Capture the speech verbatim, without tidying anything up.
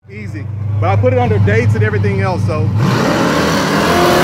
Easy. But I put it under dates and everything else, so.